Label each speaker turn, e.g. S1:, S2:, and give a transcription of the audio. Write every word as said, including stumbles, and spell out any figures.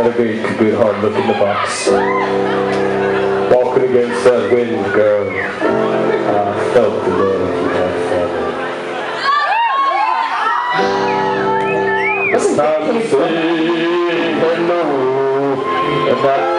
S1: got a good, good hard look in the box. Walking against that wind, girl, I felt the love you had for me. Something hello, and that